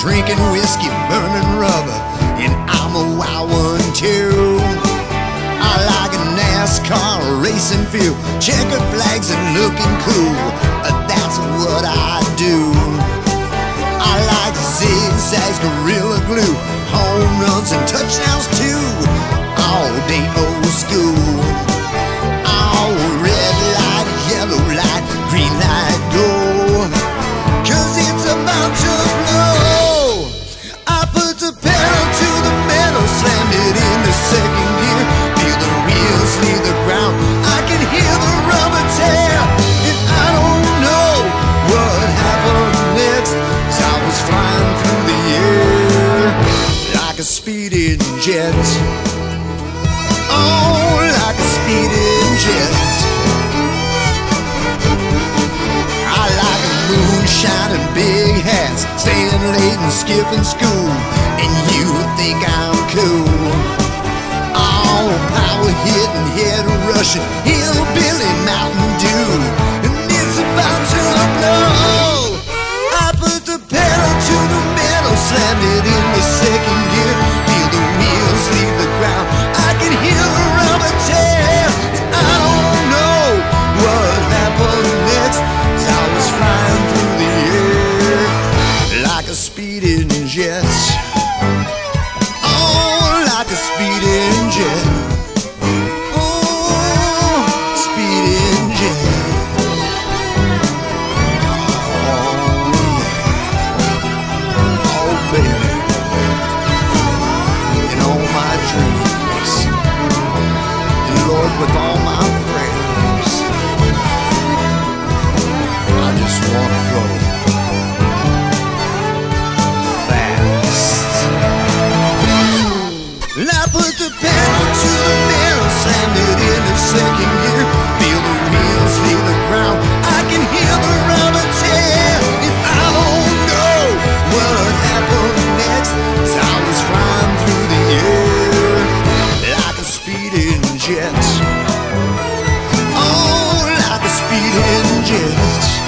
drinking whiskey, burning rubber, and I'm a wild one too. I like a NASCAR racing feel, checkered flags and looking cool. That's what I do. I like zigzags, gorilla glue, home runs and touchdowns too. All day old school. Oh, red light, yellow light, green light, go. 'Cause it's about to blow. I put the pedal to the metal, slammed it in the second gear. Feel the wheels leave the ground, I can hear the rubber tear. And I don't know what happened next, 'cause I was flying through the air like a speeding jet. Oh, like a speeding jet. I like a moonshine and big hats, staying late and skipping school, and you think I'm cool. Oh, power hitting, head rushing, hillbilly Mountain Dew, and it's about to blow. I put the pedal to the metal, slammed it in the second gear. Feel the wheels leave the ground, I can hear the rubber tear. I don't know what happened next, 'cause I was flying through the air like a speeding jet. Oh, like a speeding jet. Oh, speeding jet. Oh, baby. In all my dreams, and Lord, with all my prayers, I just wanna go fast. I put the pedal to the metal, slammed it in the second gear. Feel the wheels leave the ground, I can hear the rubber tear. And I don't know what happened next, 'cause I was flying through the air like a speeding jet. Oh, like a speeding jet.